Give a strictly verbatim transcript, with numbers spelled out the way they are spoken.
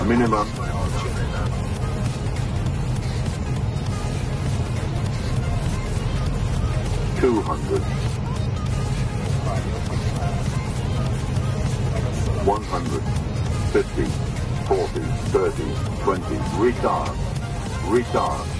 minimum. Two hundred. One hundred. Fifty. Forty. Thirty. Twenty. Retard. Retard.